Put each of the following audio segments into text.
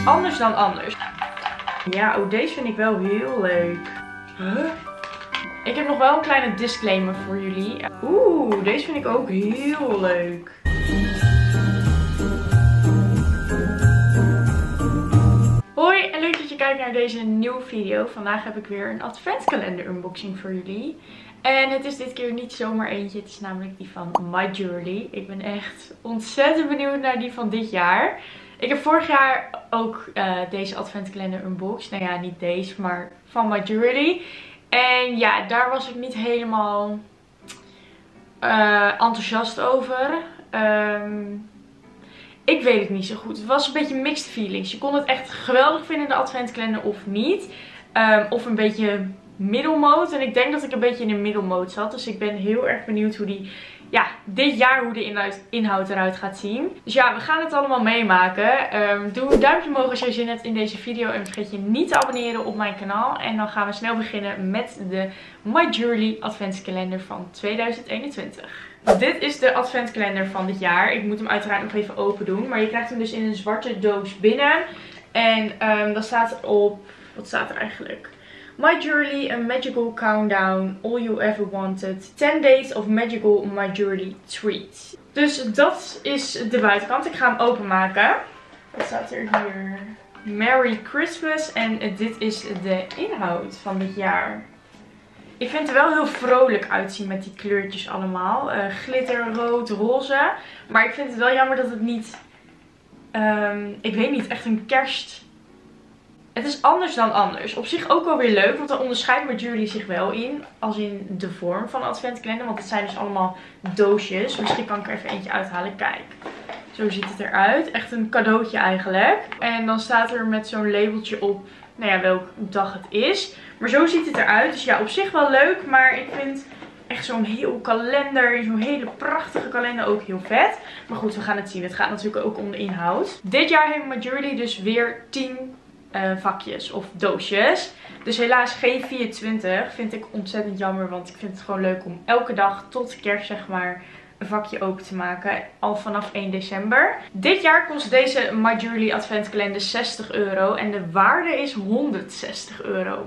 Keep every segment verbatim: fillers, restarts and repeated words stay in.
is anders dan anders. Ja, oh, deze vind ik wel heel leuk. Huh? Ik heb nog wel een kleine disclaimer voor jullie. Oeh, deze vind ik ook heel leuk. Hoi en leuk dat je kijkt naar deze nieuwe video. Vandaag heb ik weer een adventskalender unboxing voor jullie. En het is dit keer niet zomaar eentje, het is namelijk die van My Jewelry. Ik ben echt ontzettend benieuwd naar die van dit jaar. Ik heb vorig jaar ook uh, deze adventskalender unboxed. Nou ja, niet deze, maar van My Jewelry. En ja, daar was ik niet helemaal uh, enthousiast over. Um, ik weet het niet zo goed. Het was een beetje mixed feelings. Je kon het echt geweldig vinden, de adventskalender, of niet. Um, of een beetje middelmoot. En ik denk dat ik een beetje in de middelmoot zat. Dus ik ben heel erg benieuwd hoe die, ja, dit jaar hoe de inhoud, inhoud eruit gaat zien. Dus ja, we gaan het allemaal meemaken. Um, doe een duimpje omhoog als je zin hebt in deze video. En vergeet je niet te abonneren op mijn kanaal. En dan gaan we snel beginnen met de My Jewelry adventskalender van tweeduizend eenentwintig. Dit is de adventskalender van dit jaar. Ik moet hem uiteraard nog even open doen. Maar je krijgt hem dus in een zwarte doos binnen. En um, dan staat er op... Wat staat er eigenlijk? My Jewelry, a magical countdown, all you ever wanted. ten days of magical My Jewelry treat. Dus dat is de buitenkant. Ik ga hem openmaken. Wat staat er hier? Merry Christmas. En dit is de inhoud van dit jaar. Ik vind het er wel heel vrolijk uitzien met die kleurtjes allemaal. Uh, glitter, rood, roze. Maar ik vind het wel jammer dat het niet... Um, ik weet niet, echt een kerst... Het is anders dan anders. Op zich ook wel weer leuk, want daar onderscheidt My Jewelry zich wel in. Als in de vorm van de adventskalender. Want het zijn dus allemaal doosjes. Misschien kan ik er even eentje uithalen. Kijk. Zo ziet het eruit. Echt een cadeautje eigenlijk. En dan staat er met zo'n labeltje op, nou ja, welke dag het is. Maar zo ziet het eruit. Dus ja, op zich wel leuk. Maar ik vind echt zo'n heel kalender, zo'n hele prachtige kalender ook heel vet. Maar goed, we gaan het zien. Het gaat natuurlijk ook om de inhoud. Dit jaar heeft My Jewelry dus weer tien Uh, vakjes of doosjes. Dus helaas geen vierentwintig. Vind ik ontzettend jammer. Want ik vind het gewoon leuk om elke dag tot kerst zeg maar een vakje open te maken. Al vanaf één december. Dit jaar kost deze My Jewelry adventskalender zestig euro. En de waarde is honderdzestig euro.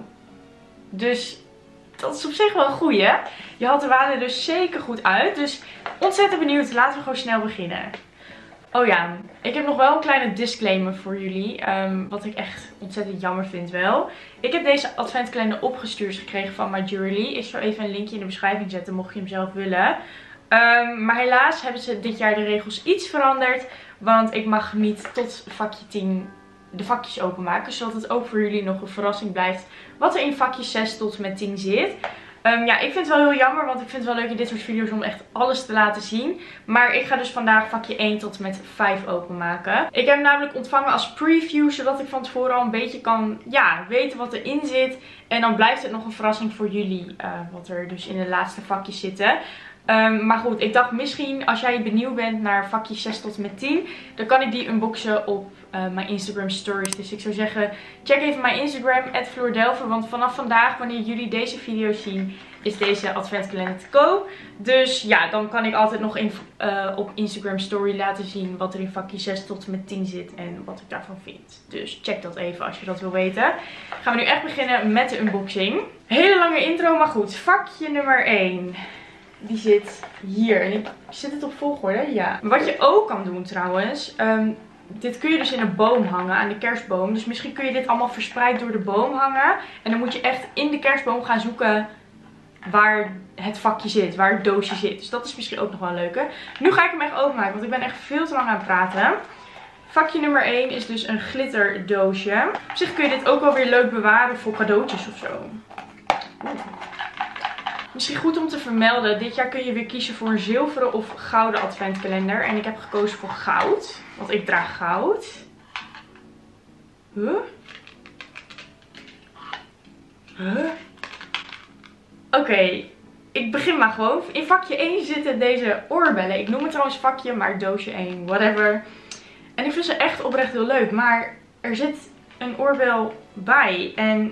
Dus dat is op zich wel een goeie. Je had de waarde dus zeker goed uit. Dus ontzettend benieuwd. Laten we gewoon snel beginnen. Oh ja, ik heb nog wel een kleine disclaimer voor jullie. Um, wat ik echt ontzettend jammer vind wel. Ik heb deze adventskalender opgestuurd gekregen van My Jewelry. Ik zal even een linkje in de beschrijving zetten mocht je hem zelf willen. Um, maar helaas hebben ze dit jaar de regels iets veranderd. Want ik mag niet tot vakje tien de vakjes openmaken. Zodat het ook voor jullie nog een verrassing blijft wat er in vakje zes tot en met tien zit. Um, ja, ik vind het wel heel jammer, want ik vind het wel leuk in dit soort video's om echt alles te laten zien. Maar ik ga dus vandaag vakje één tot en met vijf openmaken. Ik heb hem namelijk ontvangen als preview, zodat ik van tevoren al een beetje kan ja, weten wat erin zit. En dan blijft het nog een verrassing voor jullie, uh, wat er dus in de laatste vakjes zitten. Um, maar goed, ik dacht misschien als jij benieuwd bent naar vakjes zes tot en met tien, dan kan ik die unboxen op uh, mijn Instagram stories. Dus ik zou zeggen, check even mijn Instagram, at floordelver. Want vanaf vandaag, wanneer jullie deze video zien, is deze adventskalender te koop. Dus ja, dan kan ik altijd nog in, uh, op Instagram story laten zien wat er in vakje zes tot en met tien zit en wat ik daarvan vind. Dus check dat even als je dat wil weten. Gaan we nu echt beginnen met de unboxing. Hele lange intro, maar goed. Vakje nummer één. Die zit hier. En ik zit het op volgorde? Ja. Wat je ook kan doen trouwens. Um, dit kun je dus in een boom hangen. Aan de kerstboom. Dus misschien kun je dit allemaal verspreid door de boom hangen. En dan moet je echt in de kerstboom gaan zoeken waar het vakje zit. Waar het doosje zit. Dus dat is misschien ook nog wel een leuke. Nu ga ik hem echt openmaken. Want ik ben echt veel te lang aan het praten. Vakje nummer één is dus een glitterdoosje. Op zich kun je dit ook wel weer leuk bewaren voor cadeautjes of zo. Oeh. Misschien goed om te vermelden, dit jaar kun je weer kiezen voor een zilveren of gouden adventkalender. En ik heb gekozen voor goud, want ik draag goud. Huh? Huh? Oké, okay, ik begin maar gewoon. In vakje één zitten deze oorbellen. Ik noem het trouwens vakje, maar doosje één, whatever. En ik vind ze echt oprecht heel leuk, maar er zit een oorbel bij. En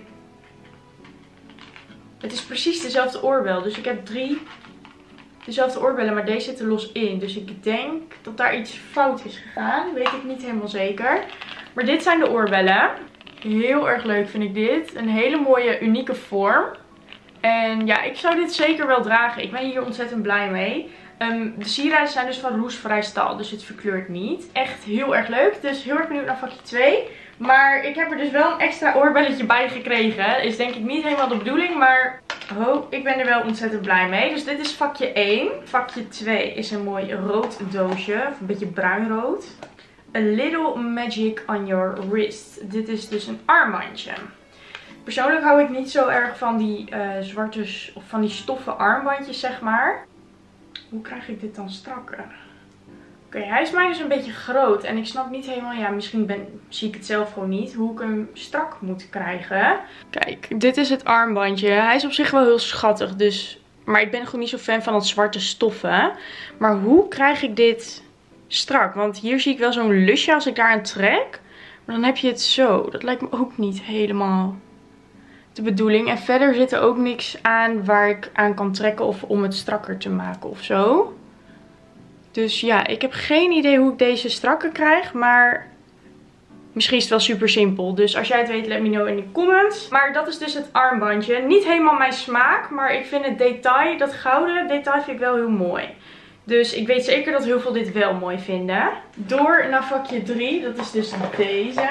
het is precies dezelfde oorbel. Dus ik heb drie dezelfde oorbellen, maar deze zitten los in. Dus ik denk dat daar iets fout is gegaan. Weet ik niet helemaal zeker. Maar dit zijn de oorbellen. Heel erg leuk vind ik dit. Een hele mooie, unieke vorm. En ja, ik zou dit zeker wel dragen. Ik ben hier ontzettend blij mee. Um, de sieraden zijn dus van roestvrij staal, dus het verkleurt niet. Echt heel erg leuk. Dus heel erg benieuwd naar vakje twee. Maar ik heb er dus wel een extra oorbelletje bij gekregen. Is denk ik niet helemaal de bedoeling, maar oh, ik ben er wel ontzettend blij mee. Dus dit is vakje één. Vakje twee is een mooi rood doosje. Of een beetje bruinrood. A little magic on your wrist. Dit is dus een armbandje. Persoonlijk hou ik niet zo erg van die uh, zwarte of van die stoffen armbandjes, zeg maar. Hoe krijg ik dit dan strakker? Oké, okay, hij is mij dus een beetje groot. En ik snap niet helemaal, ja, misschien ben, zie ik het zelf gewoon niet, hoe ik hem strak moet krijgen. Kijk, dit is het armbandje. Hij is op zich wel heel schattig, dus... Maar ik ben gewoon niet zo fan van dat zwarte stoffen. Maar hoe krijg ik dit strak? Want hier zie ik wel zo'n lusje als ik daaraan trek. Maar dan heb je het zo. Dat lijkt me ook niet helemaal de bedoeling. En verder zit er ook niks aan waar ik aan kan trekken of om het strakker te maken of zo. Dus ja, ik heb geen idee hoe ik deze strakker krijg, maar misschien is het wel super simpel. Dus als jij het weet, let me know in de comments. Maar dat is dus het armbandje. Niet helemaal mijn smaak, maar ik vind het detail, dat gouden detail vind ik wel heel mooi. Dus ik weet zeker dat heel veel dit wel mooi vinden. Door naar vakje drie, dat is dus deze.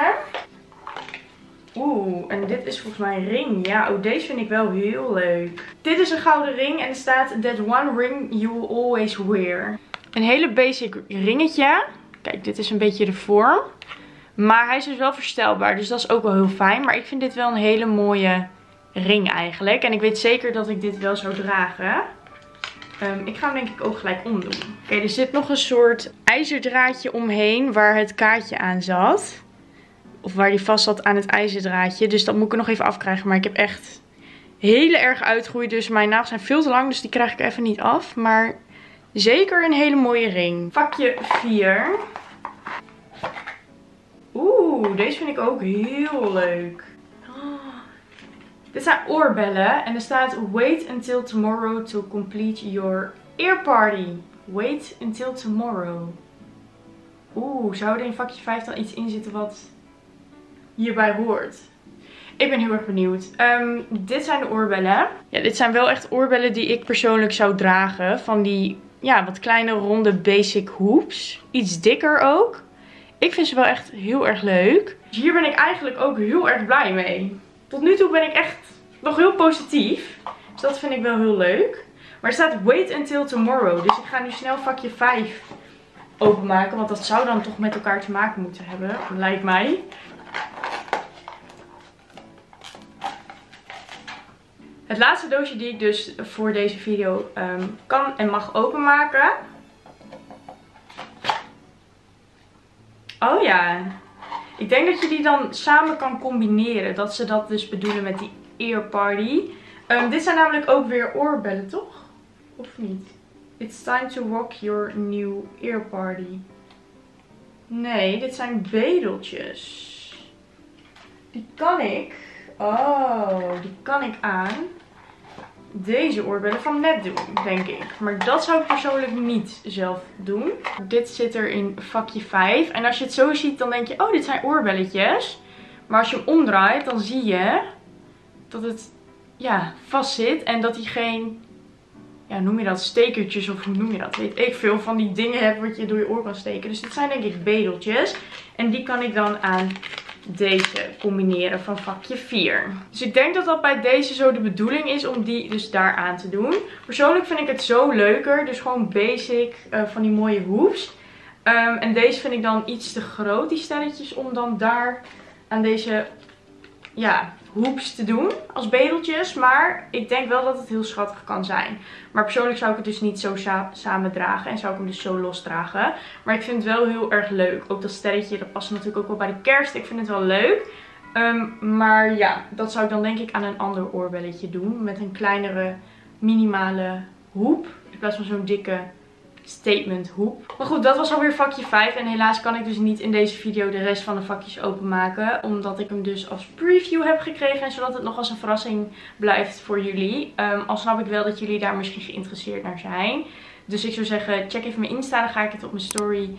Oeh, en dit is volgens mij een ring. Ja, oh, deze vind ik wel heel leuk. Dit is een gouden ring en er staat that one ring you will always wear. Een hele basic ringetje. Kijk, dit is een beetje de vorm. Maar hij is dus wel verstelbaar, dus dat is ook wel heel fijn. Maar ik vind dit wel een hele mooie ring eigenlijk. En ik weet zeker dat ik dit wel zou dragen. Um, ik ga hem denk ik ook gelijk omdoen. Oké, okay, er zit nog een soort ijzerdraadje omheen waar het kaartje aan zat. Of waar die vast zat aan het ijzerdraadje. Dus dat moet ik er nog even afkrijgen. Maar ik heb echt hele erg uitgroeid. Dus mijn nagels zijn veel te lang. Dus die krijg ik even niet af. Maar zeker een hele mooie ring. Vakje vier. Oeh, deze vind ik ook heel leuk. Oh. Dit zijn oorbellen. En er staat wait until tomorrow to complete your ear party. Wait until tomorrow. Oeh, zou er in vakje vijf dan iets in zitten wat hierbij hoort? Ik ben heel erg benieuwd. Um, dit zijn de oorbellen. Ja, dit zijn wel echt oorbellen die ik persoonlijk zou dragen. Van die, ja, wat kleine ronde basic hoops. Iets dikker ook. Ik vind ze wel echt heel erg leuk. Dus hier ben ik eigenlijk ook heel erg blij mee. Tot nu toe ben ik echt nog heel positief. Dus dat vind ik wel heel leuk. Maar er staat wait until tomorrow. Dus ik ga nu snel vakje vijf openmaken. Want dat zou dan toch met elkaar te maken moeten hebben. Lijkt mij. Het laatste doosje die ik dus voor deze video um, kan en mag openmaken. Oh ja. Ik denk dat je die dan samen kan combineren. Dat ze dat dus bedoelen met die ear party. Um, dit zijn namelijk ook weer oorbellen, toch? Of niet? It's time to rock your new ear party. Nee, dit zijn bedeltjes. Die kan ik. Oh, die kan ik aan deze oorbellen van Net doen, denk ik. Maar dat zou ik persoonlijk niet zelf doen. Dit zit er in vakje vijf. En als je het zo ziet, dan denk je, oh, dit zijn oorbelletjes. Maar als je hem omdraait, dan zie je dat het, ja, vast zit. En dat hij geen, ja, noem je dat, stekertjes of hoe noem je dat? Weet ik veel, van die dingen hebt wat je door je oor kan steken. Dus dit zijn denk ik bedeltjes. En die kan ik dan aan deze combineren van vakje vier. Dus ik denk dat dat bij deze zo de bedoeling is om die dus daar aan te doen. Persoonlijk vind ik het zo leuker. Dus gewoon basic uh, van die mooie hoops. Um, en deze vind ik dan iets te groot, die sterretjes, om dan daar aan deze, ja, hoops te doen als bedeltjes. Maar ik denk wel dat het heel schattig kan zijn. Maar persoonlijk zou ik het dus niet zo sa samen dragen. En zou ik hem dus zo los dragen. Maar ik vind het wel heel erg leuk. Ook dat sterretje, dat past natuurlijk ook wel bij de kerst. Ik vind het wel leuk. Um, maar ja, dat zou ik dan denk ik aan een ander oorbelletje doen. Met een kleinere, minimale hoep. In plaats van zo'n dikke statement hoep. Maar goed, dat was alweer vakje vijf. En helaas kan ik dus niet in deze video de rest van de vakjes openmaken. Omdat ik hem dus als preview heb gekregen. En zodat het nog als een verrassing blijft voor jullie. Um, al snap ik wel dat jullie daar misschien geïnteresseerd naar zijn. Dus ik zou zeggen, check even mijn Insta. Dan ga ik het op mijn story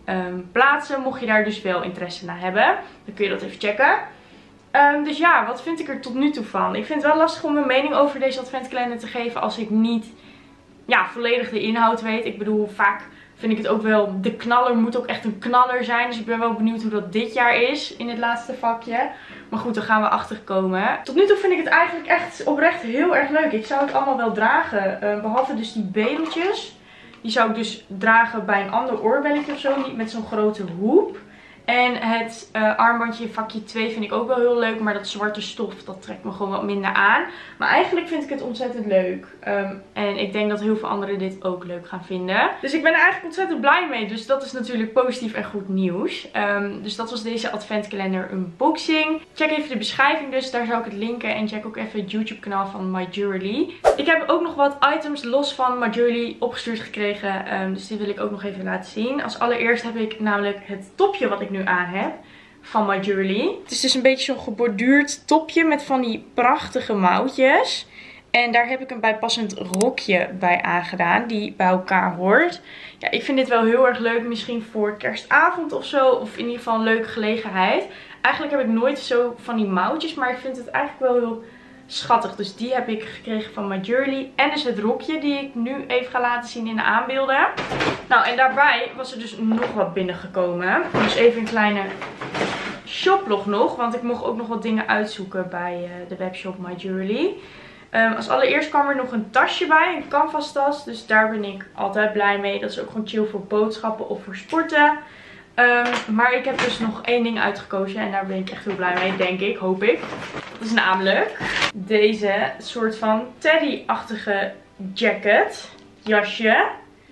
um, plaatsen. Mocht je daar dus wel interesse naar hebben, dan kun je dat even checken. Um, dus ja, wat vind ik er tot nu toe van? Ik vind het wel lastig om mijn mening over deze adventkalender te geven als ik niet ja, volledig de inhoud weet. Ik bedoel, vaak vind ik het ook wel, de knaller moet ook echt een knaller zijn. Dus ik ben wel benieuwd hoe dat dit jaar is in het laatste vakje. Maar goed, daar gaan we achter komen. Tot nu toe vind ik het eigenlijk echt oprecht heel erg leuk. Ik zou het allemaal wel dragen. Uh, behalve dus die bedeltjes. Die zou ik dus dragen bij een ander oorbelletje of zo. Niet met zo'n grote hoep. En het uh, armbandje vakje twee vind ik ook wel heel leuk. Maar dat zwarte stof, dat trekt me gewoon wat minder aan. Maar eigenlijk vind ik het ontzettend leuk. Um, en ik denk dat heel veel anderen dit ook leuk gaan vinden. Dus ik ben er eigenlijk ontzettend blij mee. Dus dat is natuurlijk positief en goed nieuws. Um, dus dat was deze adventkalender unboxing. Check even de beschrijving dus. Daar zou ik het linken. En check ook even het YouTube kanaal van My Jewelry. Ik heb ook nog wat items los van My Jewelry opgestuurd gekregen. Um, dus die wil ik ook nog even laten zien. Als allereerst heb ik namelijk het topje wat ik nu aan heb van My Jewelry. Het is dus een beetje zo'n geborduurd topje met van die prachtige mouwtjes. En daar heb ik een bijpassend rokje bij aangedaan die bij elkaar hoort. Ja, ik vind dit wel heel erg leuk. Misschien voor kerstavond of zo. Of in ieder geval een leuke gelegenheid. Eigenlijk heb ik nooit zo van die mouwtjes. Maar ik vind het eigenlijk wel heel schattig. Dus die heb ik gekregen van My Jewelry. En dus het rokje die ik nu even ga laten zien in de aanbeelden. Nou, en daarbij was er dus nog wat binnengekomen. Dus even een kleine shoplog nog. Want ik mocht ook nog wat dingen uitzoeken bij uh, de webshop My Jewelry. Um, als allereerst kwam er nog een tasje bij. Een canvas tas. Dus daar ben ik altijd blij mee. Dat is ook gewoon chill voor boodschappen of voor sporten. Um, maar ik heb dus nog één ding uitgekozen. En daar ben ik echt heel blij mee, denk ik. Hoop ik. Dat is namelijk deze soort van teddy-achtige jacket. Jasje.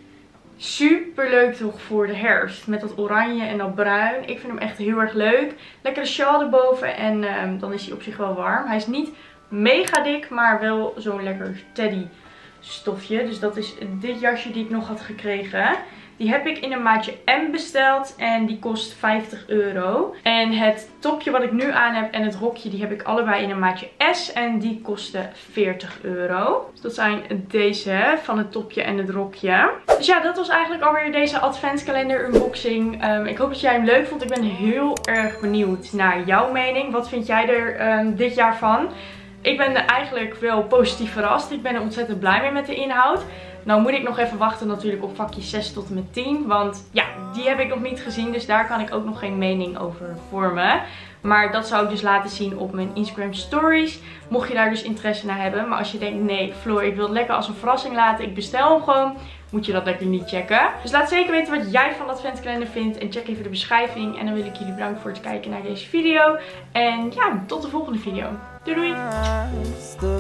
Super leuk toch voor de herfst. Met dat oranje en dat bruin. Ik vind hem echt heel erg leuk. Lekkere sjaal erboven. En um, dan is hij op zich wel warm. Hij is niet mega dik, maar wel zo'n lekker teddy stofje. Dus dat is dit jasje die ik nog had gekregen. Die heb ik in een maatje M besteld en die kost vijftig euro. En het topje wat ik nu aan heb en het rokje, die heb ik allebei in een maatje S en die kosten veertig euro. Dus dat zijn deze van het topje en het rokje. Dus ja, dat was eigenlijk alweer deze adventskalender unboxing. Um, ik hoop dat jij hem leuk vond. Ik ben heel erg benieuwd naar jouw mening. Wat vind jij er um, dit jaar van? Ik ben er eigenlijk wel positief verrast. Ik ben er ontzettend blij mee met de inhoud. Nou moet ik nog even wachten natuurlijk op vakjes zes tot en met tien. Want ja, die heb ik nog niet gezien. Dus daar kan ik ook nog geen mening over vormen. Maar dat zou ik dus laten zien op mijn Instagram stories. Mocht je daar dus interesse naar hebben. Maar als je denkt, nee Floor, ik wil het lekker als een verrassing laten. Ik bestel hem gewoon. Moet je dat lekker niet checken. Dus laat zeker weten wat jij van de adventkalender vindt. En check even de beschrijving. En dan wil ik jullie bedanken voor het kijken naar deze video. En ja, tot de volgende video. Doei doei!